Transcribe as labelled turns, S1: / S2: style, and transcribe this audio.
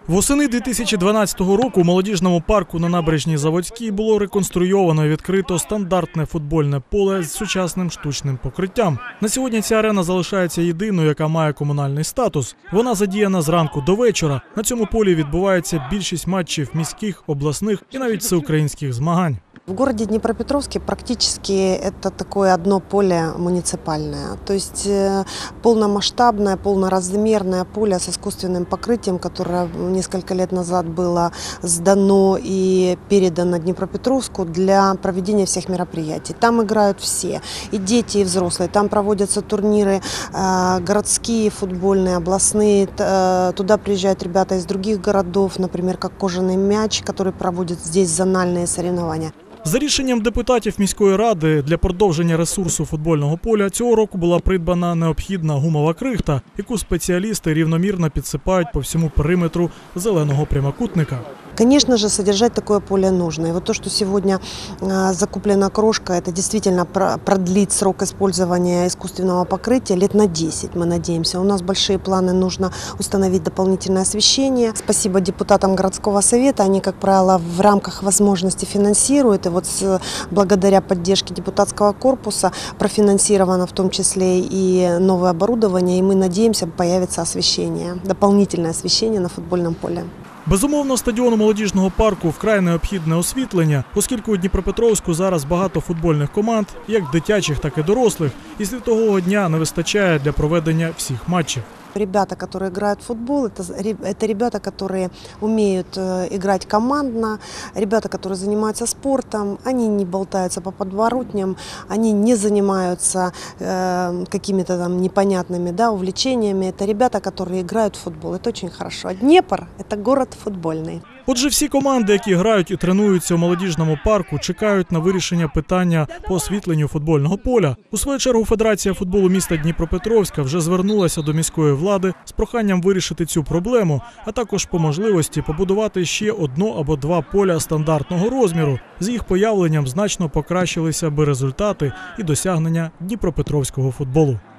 S1: Восени 2012 року у молодіжному парку на набережній Заводській було реконструйовано і відкрито стандартне футбольне поле з сучасним штучним покриттям. На сьогодні ця арена залишається єдиною, яка має комунальний статус. Вона задіяна зранку до вечора. На цьому полі відбувається більшість матчів міських, обласних і навіть всеукраїнських змагань.
S2: В городе Днепропетровске практически это такое одно поле муниципальное. То есть полномасштабное, полноразмерное поле с искусственным покрытием, которое несколько лет назад было сдано и передано Днепропетровску для проведения всех мероприятий. Там играют все, и дети, и взрослые. Там проводятся турниры городские, футбольные, областные. Туда приезжают ребята из других городов, например, как «Кожаный мяч», который проводит здесь зональные соревнования.
S1: За рішенням депутатів міської ради для продовження ресурсу футбольного поля цього року була придбана необхідна гумова крихта, яку спеціалісти рівномірно підсипають по всьому периметру зеленого прямокутника.
S2: Конечно же, содержать такое поле нужно. И вот то, что сегодня закуплена крошка, это действительно продлит срок использования искусственного покрытия лет на 10, мы надеемся. У нас большие планы, нужно установить дополнительное освещение. Спасибо депутатам городского совета, они, как правило, в рамках возможности финансируют. И вот благодаря поддержке депутатского корпуса профинансировано в том числе и новое оборудование, и мы надеемся, появится освещение, дополнительное освещение на футбольном поле.
S1: Безумовно, стадіону молодіжного парку вкрай необхідне освітлення, оскільки у Дніпропетровську зараз багато футбольних команд, як дитячих, так і дорослих, і світового дня не вистачає для проведення всіх матчів.
S2: Ребята, которые играют в футбол, это ребята, которые умеют играть командно, ребята, которые занимаются спортом, они не болтаются по подворотням, они не занимаются какими-то там непонятными увлечениями. Это ребята, которые играют в футбол. Это очень хорошо. Днепр – это город футбольный.
S1: Отже, всі команди, які грають і тренуються у молодіжному парку, чекають на вирішення питання по освітленню футбольного поля. У свою чергу Федерація футболу міста Дніпропетровська вже звернулася до міської влади з проханням вирішити цю проблему, а також по можливості побудувати ще одно або два поля стандартного розміру. З їх появленням значно покращилися би результати і досягнення дніпропетровського футболу.